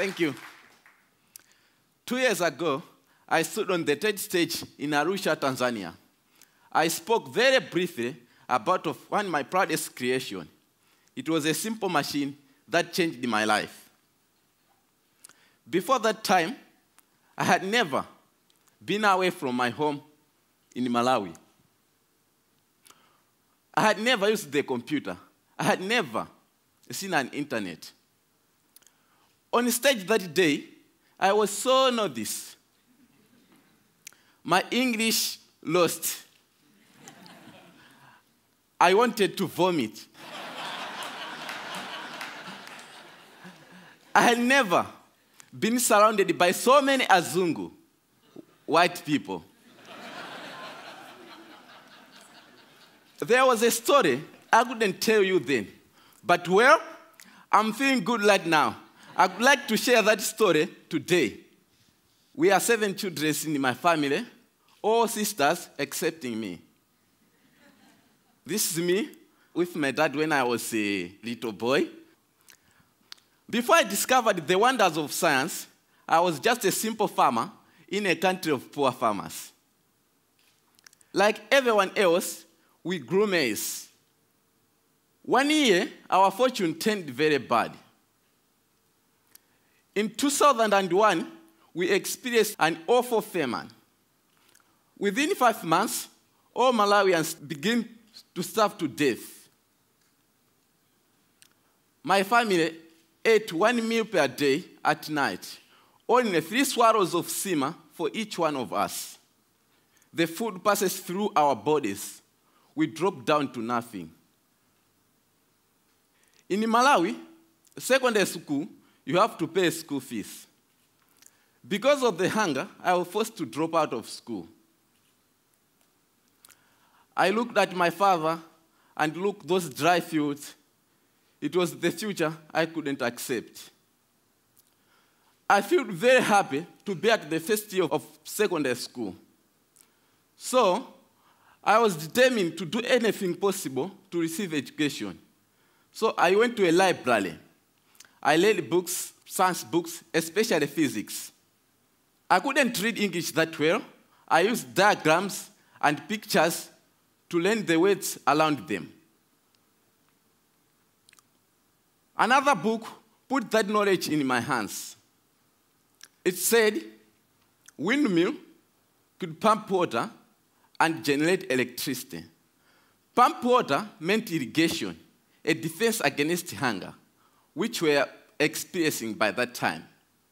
Thank you. 2 years ago, I stood on the TED stage in Arusha, Tanzania. I spoke very briefly about one of my proudest creations. It was a simple machine that changed my life. Before that time, I had never been away from my home in Malawi. I had never used the computer. I had never seen an internet. On stage that day, I was so nervous. My English lost. I wanted to vomit. I had never been surrounded by so many Azungu, white people. There was a story I couldn't tell you then, but well, I'm feeling good right now. I'd like to share that story today. We are 7 children in my family, all sisters excepting me. This is me with my dad when I was a little boy. Before I discovered the wonders of science, I was just a simple farmer in a country of poor farmers. Like everyone else, we grew maize. One year, our fortune turned very bad. In 2001, we experienced an awful famine. Within 5 months, all Malawians began to starve to death. My family ate 1 meal per day at night, only 3 swallows of sima for each one of us. The food passes through our bodies. We drop down to nothing. In Malawi, secondary school, you have to pay school fees. Because of the hunger, I was forced to drop out of school. I looked at my father and looked at those dry fields. It was the future I couldn't accept. I felt very happy to be at the first year of secondary school. So, I was determined to do anything possible to receive education. So I went to a library. I read books, science books, especially physics. I couldn't read English that well. I used diagrams and pictures to learn the words around them. Another book put that knowledge in my hands. It said, windmill could pump water and generate electricity. Pump water meant irrigation, a defense against hunger, which we were experiencing by that time.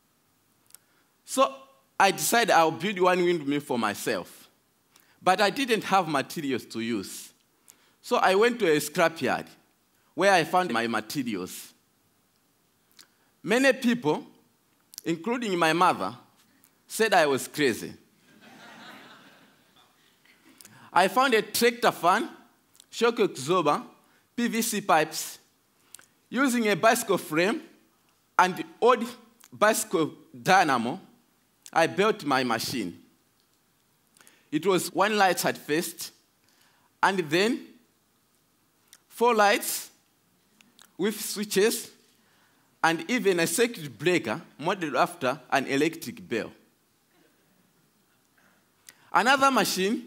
So I decided I'll build one windmill for myself. But I didn't have materials to use. So I went to a scrapyard where I found my materials. Many people, including my mother, said I was crazy. I found a tractor fan, shock absorber, PVC pipes. Using a bicycle frame and old bicycle dynamo, I built my machine. It was 1 light at first, and then 4 lights with switches, and even a circuit breaker modeled after an electric bell. Another machine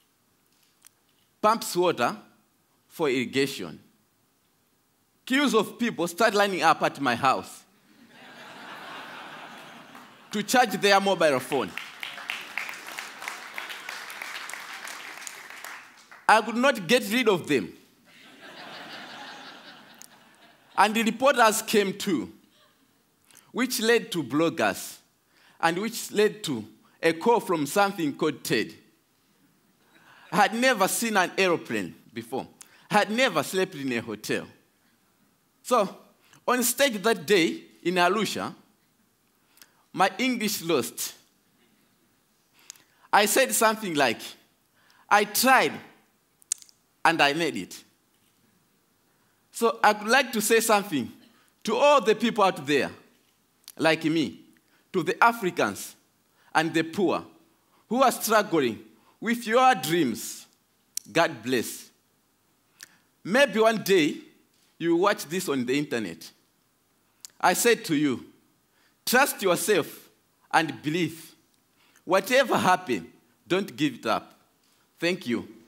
pumps water for irrigation. Queues of people start lining up at my house to charge their mobile phone. I could not get rid of them. And the reporters came too, which led to bloggers, and which led to a call from something called TED. I had never seen an airplane before. I had never slept in a hotel. So, on stage that day in Arusha, my English lost. I said something like, I tried and I made it. So I would like to say something to all the people out there, like me, to the Africans and the poor who are struggling with your dreams. God bless. Maybe one day you will watch this on the internet. I said to you, Trust yourself and believe. Whatever happens, don't give it up. Thank you.